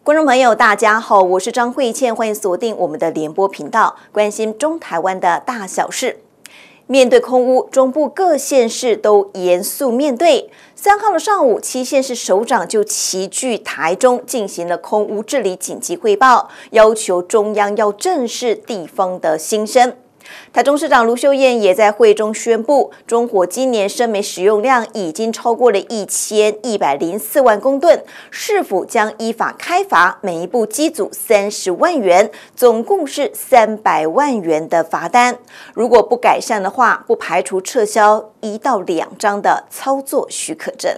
观众朋友，大家好，我是张慧倩，欢迎锁定我们的联播频道，关心中台湾的大小事。面对空污，中部各县市都严肃面对。3号的上午，7县市首长就齐聚台中，进行了空污治理紧急汇报，要求中央要正视地方的心声。台中市长卢秀燕也在会中宣布，中火今年生煤使用量已经超过了1104万公吨，市府将依法开罚每一部机组30万元，总共是300万元的罚单。如果不改善的话，不排除撤销1到2张的操作许可证。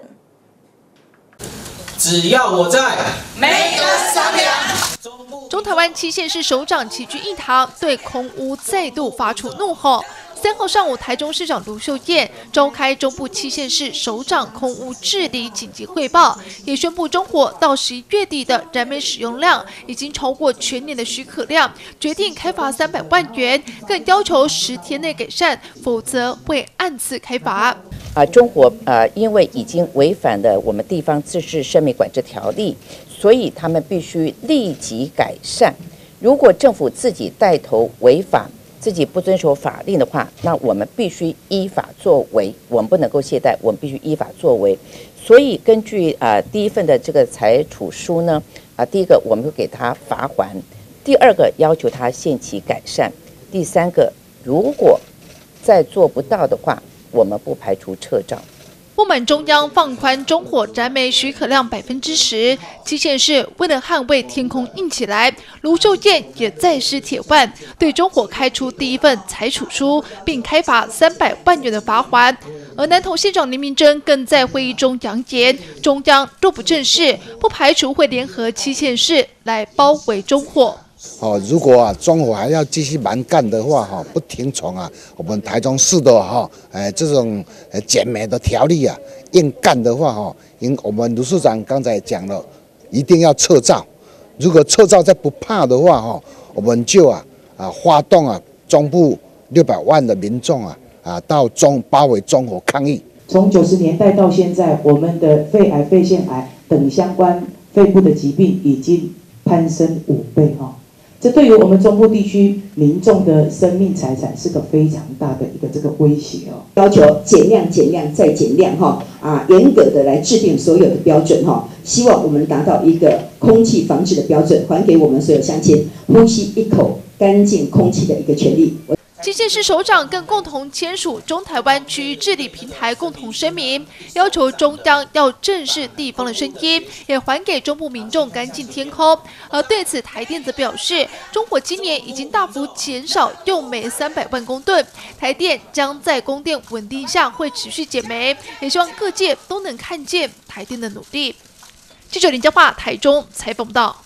只要我在， 没得商量。 中台湾7县市首长齐聚一堂，对空污再度发出怒吼。3号上午，台中市长卢秀燕召开中部7县市首长空污治理紧急汇报，也宣布中火到11月底的燃煤使用量已经超过全年的许可量，决定开罚300万元，更要求10天内改善，否则会按次开罚。 中火因为已经违反了我们地方自治生煤管制条例，所以他们必须立即改善。如果政府自己带头违法，自己不遵守法令的话，那我们必须依法作为，我们不能够懈怠，我们必须依法作为。所以根据第一份的这个裁处书呢，第一个我们会给他罚锾，第二个要求他限期改善，第三个如果再做不到的话，我们不排除撤照。 不满中央放宽中火燃煤许可量10%，7县市为了捍卫天空硬起来，卢秀燕也再施铁腕，对中火开出第一份裁处书，并开罚300万元的罚锾。而南投县长林明珍更在会议中扬言，中央若不正视，不排除会联合7县市来包围中火。 如果中火还要继续蛮干的话，不听从我们台中市的这种减煤的条例硬干的话，我们卢市长刚才讲了，一定要撤照。如果撤照再不怕的话，我们就发动中部600万的民众到包围中火抗议。 从90年代到现在，我们的肺癌、肺腺癌等相关肺部的疾病已经攀升5倍这对于我们中部地区民众的生命财产是个非常大的一个这个威胁要求减量、减量再减量严格的来制定所有的标准希望我们达到一个空气防治的标准，还给我们所有乡亲呼吸一口干净空气的一个权利。 7县市首长更共同签署中台湾区域治理平台共同声明，要求中央要正视地方的声音，也还给中部民众干净天空。而对此，台电则表示，中火今年已经大幅减少用煤300万公吨，台电将在供电稳定下会持续减煤，也希望各界都能看见台电的努力。记者林佳桦台中采访到。